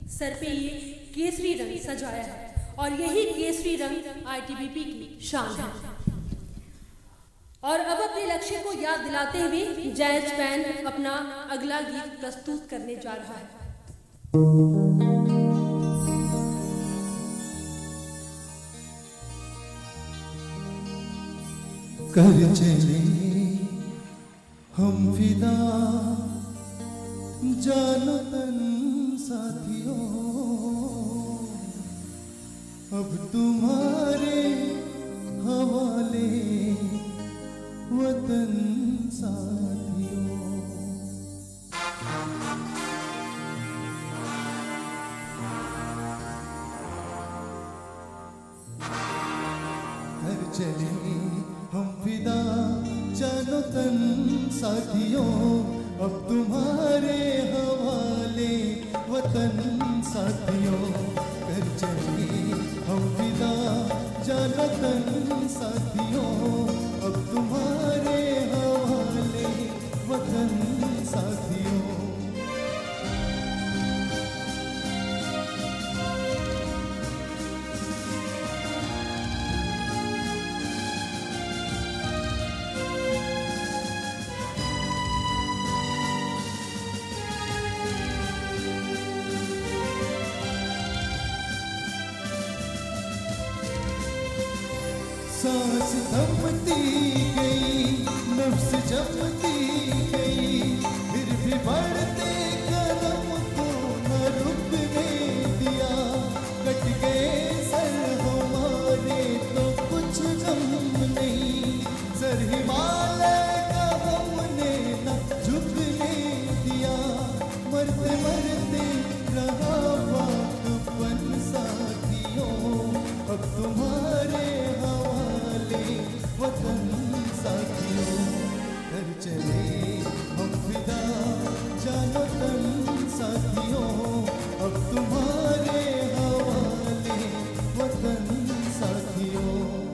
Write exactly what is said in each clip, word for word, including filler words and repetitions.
Sir पे ये केसरी रंग सजाया है और यही केसरी रंग आईटीबीपी की शान है। और अब अपने लक्ष्य को याद दिलाते हुए जैज बैंड अपना अगला गीत प्रस्तुत करने जा रहा है। कर चले हम फिदा जानो तन साथियों, अब तुम्हारे हवाले वतन साथियों। कर चले हम फिदा जानो तन साथियों, अब तुम्हारे हवाले वतन साथियों। कर चले हम फिदा जानो तन साथियों, अब तुम्हारे हवाले वतन साथियों। सांस थमती गई, नफ्स जमती गई, फिर भी बढ़ते कदम को न रुकने दिया। कट गए सर हमारे तो कुछ गम नहीं, सर हिमालय का हमने न झुकने दिया। मरते मरते रहा वाकपन साथियों, अब तुम्हारे वतन साथियों। कर चले हम फिदा जानो तन साथियों, अब तुम्हारे हवाले वतन साथियों।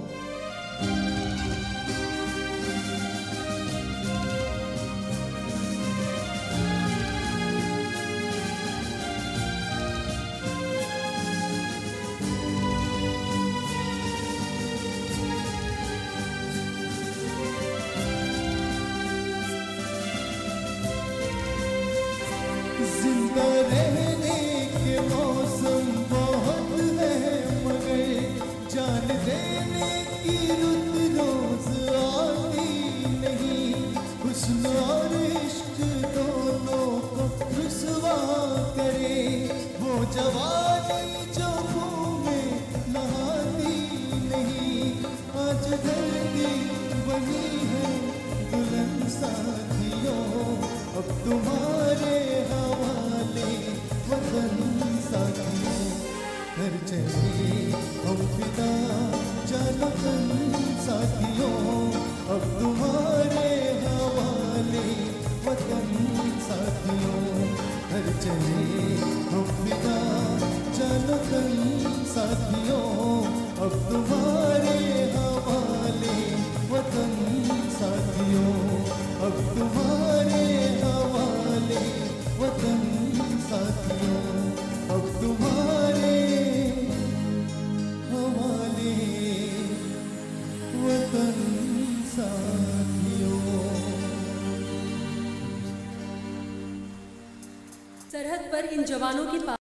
जिंदा रहने के मौसम बहुत है, मगर जान देने की रुत रोज आती नहीं। हुस्न और इश्क दोनों को रुसवा करे, वो जवानी जो मुँह में नहाती नहीं। आज धरती बनी है दुल्हन साथियों, अब तुम्हारे वतन साथियों। कर चले हम फिदा जानो तन साथियों, अब तुम्हारे हवाले वतन साथियों। कर चले हम फिदा जानो तन साथियों, अब तुम्हारे हवाले वतन साथियों। अब तुम्हारे हवाले वतन साथियों, अब तुम्हारे हवाले वतन साथियों। सरहद पर इन जवानों के पास